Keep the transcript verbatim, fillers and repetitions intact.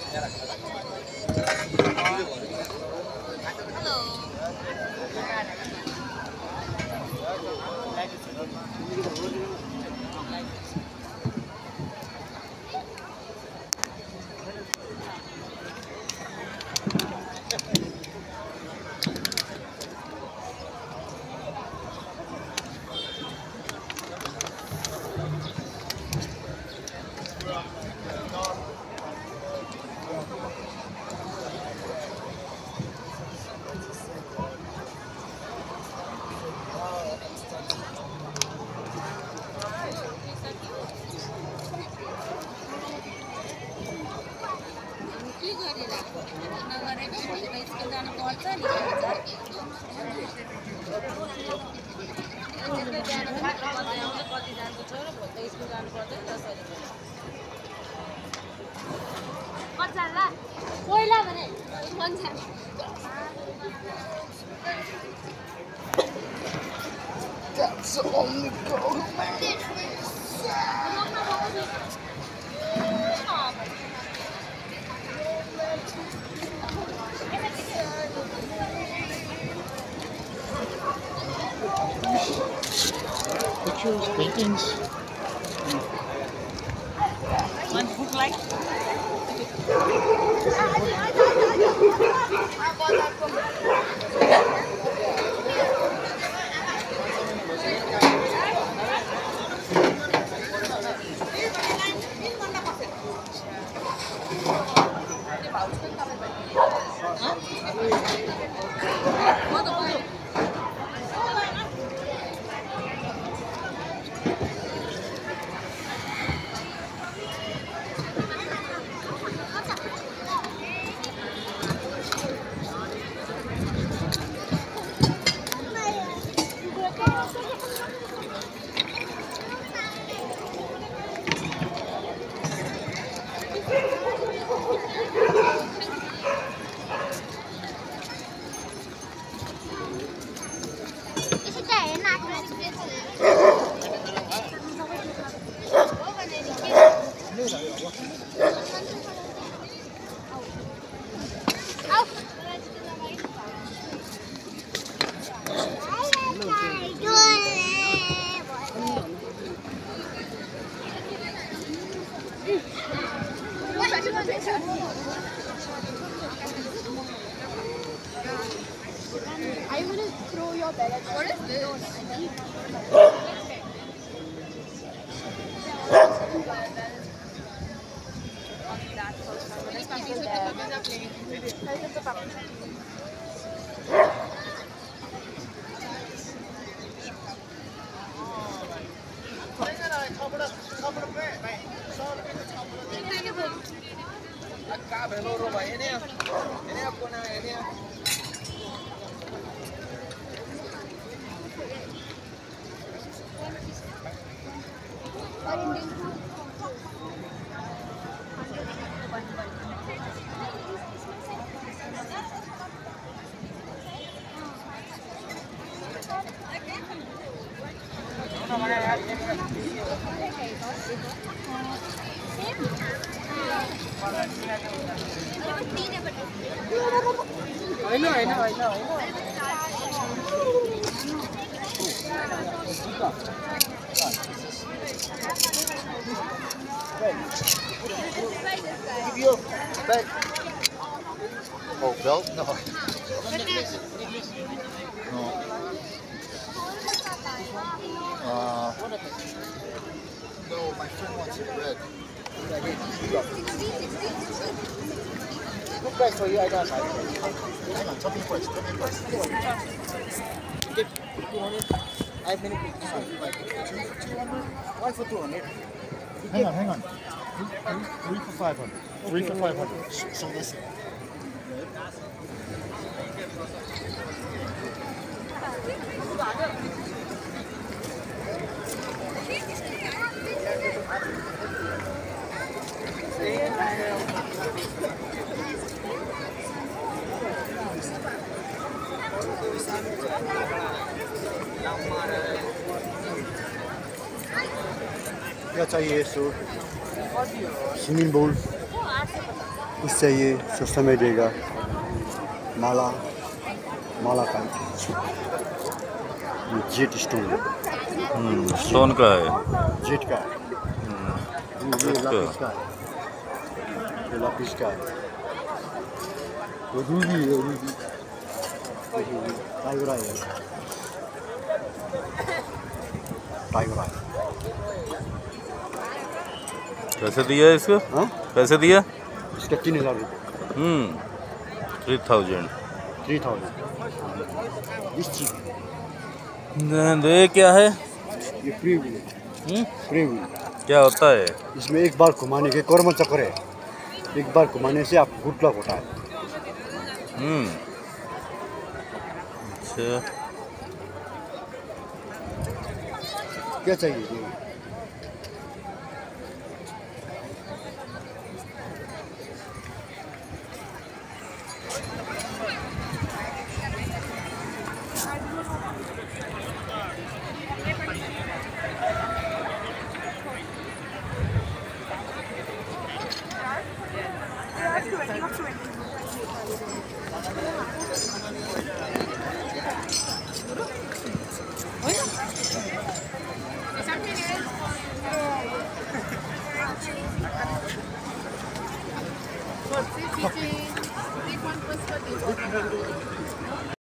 That's the only goal, man. Pictures, paintings. One book like. I'm gonna throw your bag. What is this? I know, I know, I know. Give you back. Oh, belt? No. No. Uh, no, my friend wants it red. Good price for you, I don't know. Hang on, tell me first. Tell me first. Get two hundred. I have many pictures. two hundred? One for two hundred. Hang on, hang on. Three, three, three for five hundred. Three for five hundred. So, so listen. क्या चाहिए so swimming पूल कुछ चाहिए सस्ता में देगा। माला माला का जेट स्टोन हम्म स्टोन का है। जेट का है। ये जेट का। लापिस का है। ये लापिस का है। वो रूबी है रूबी। टाइगर आई है। टाइगर आई। कैसे दिया इसको? हाँ? कैसे दिया? इसका तीन हजार रुपये। हम्म थ्री थाउजेंड। Three thousand. इस चीज दे क्या है? ये फ्री व्हील। हम्म फ्री व्हील। क्या होता है? इसमें एक बार घुमाने के कर्म चक्र है। एक बार घुमाने से आप गुड लक होता है। हम्म अच्छा क्या चाहिए?